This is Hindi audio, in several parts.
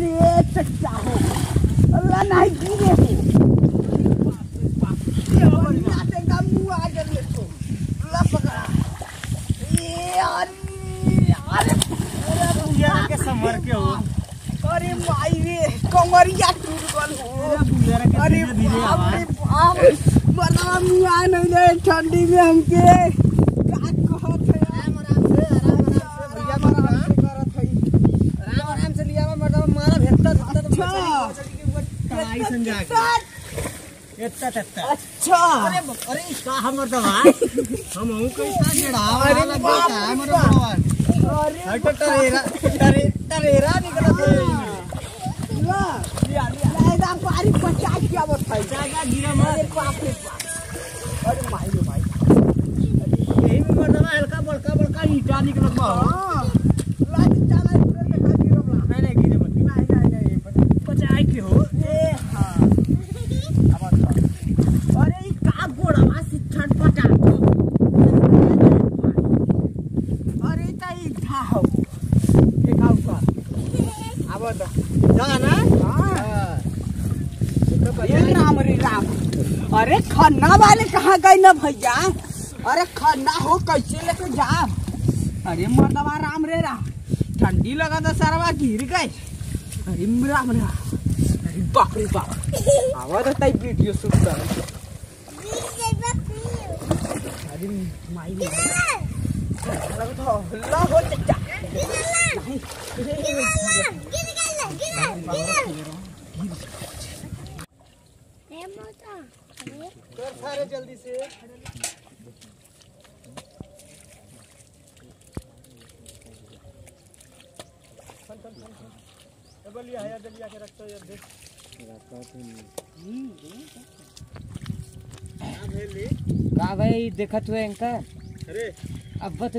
अरे चच्चा हो अल्लाह नहीं गिरे हो ये का मुंह आ गए तो अल्लाह पकड़ा ये अरे बुझिया के समर के हो अरे माई रे कमरिया टूट गल हो अरे बाप रे बाप बड़ा मुंह आ नहीं रे ठंडी में हमके का कहत है आराम से भैया करत है आराम से लिया मतलब मारा भेटता तबाई समझा के इतना तत्ता अच्छा अरे का हमर दवा हम हूं कैसा जड़ावा लग गया हमर दवा अरे हट तरेरा निकलत है लिया एकदम पारी 50 क्या बताई जागा गिरा मार बाप रे बाप अरे माई रे भाई यही में मरदवा हल्का बड़का ईटा निकलत बा लाज चला इधर देखा गिरबला नहीं गिरे मत नहीं 50 के हो ए हां अब अरे का गोड़वा से छटपटा अरे ताई था हो एक आउका अब तो जा ना हां ये राम रे राम अरे खन्ना वाले कहाँ गए ना भैया अरे खन्ना हो कैसे लेके जाम अरे मर्दवा राम रे राम ठंडी लगा तो सारा गिर गए अरे राम रे अरे बाप रे बाप आवाज आता है वीडियो शूट कर अरे माई रे लगा तो हल्ला हो चचा कर सारे जल्दी से बलिया है दलिया के रखतो यार देख का भाई देखत हुए इनका अरे अब बत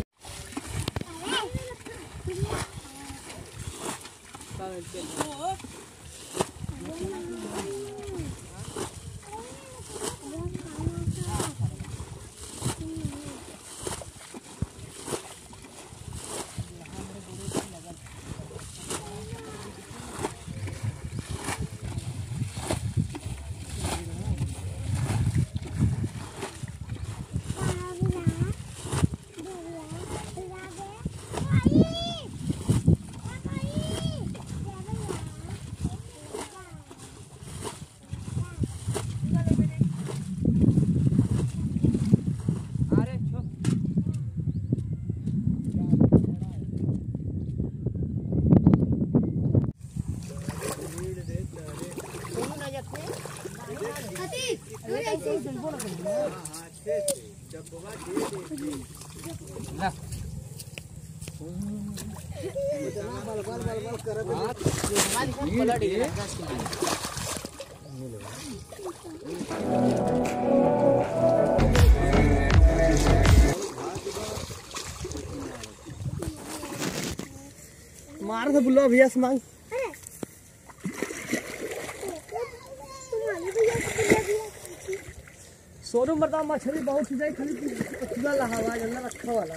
मार से बुल्ला भैया से मांग सोनू मरदा मछली बहुत जाए खाली पूरा हवा जल्ला रखा वाला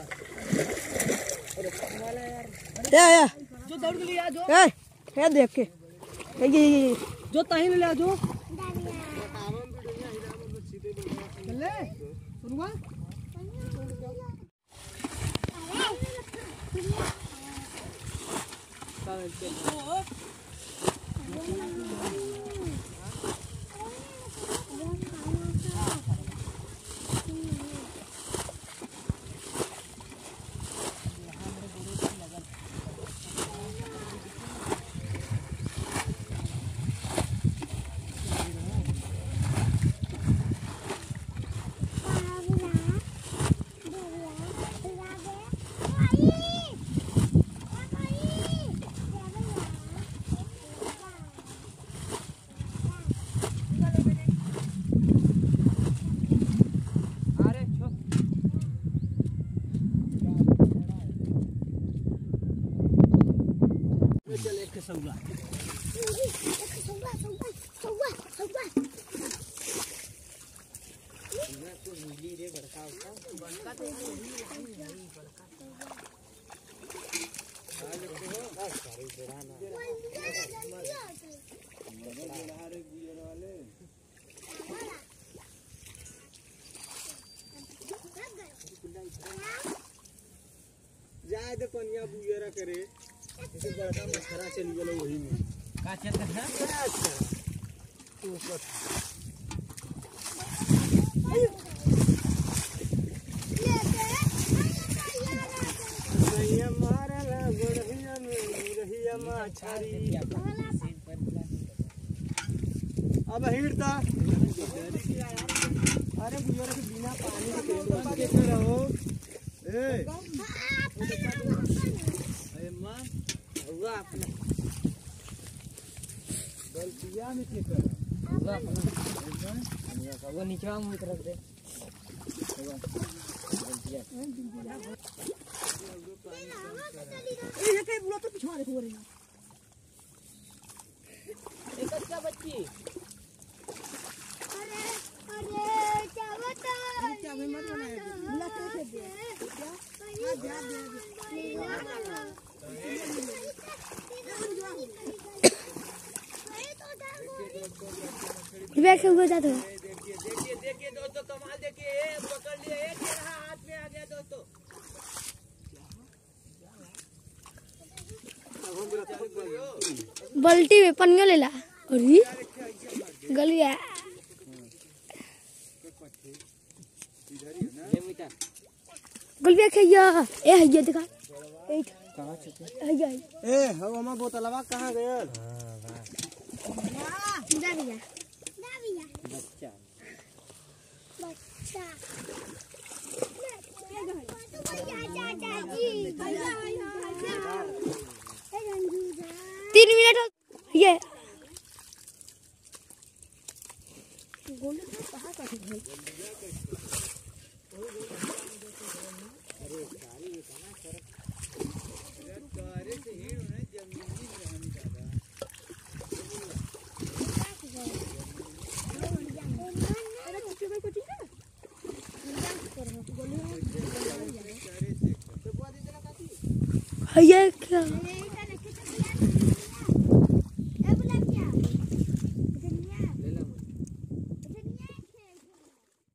या जो दौड़ के लिए आ जो ए देख के ये जो तहीं ले आ जो ले सुनवा सौगा बड़का जाए दे पनिया बुएरा करे इसे बड़ा मछरा चली गेलो वही में का चलते है अच्छा तू कर नैया मारला गोरहिया में रहिया माछारी अब हिड़ता अरे बुएरा के बिना पानी के रहो ए अरे मां हुआ अपना गलतिया में के कर हुआ अपना वो नीचे में तरफ दे गलतिया ये के बुला तो पिछवा देखो रे एक अच्छा बच्ची अरे क्या बता क्या में मत बनाए बुला के दे बैठ हुआ था तो देखिए दोस्तों कमाल देखिए पकड़ लिए एक हाथ में आ गया दोस्तों बाल्टी में पनिया ले ला अरे गलिया गलिया खैया ए हइया देखा ए कहां से हइया ए हवा बोतलवा कहां गयल जा भैया बच्चा बच्चा 3 मिनट ये क्या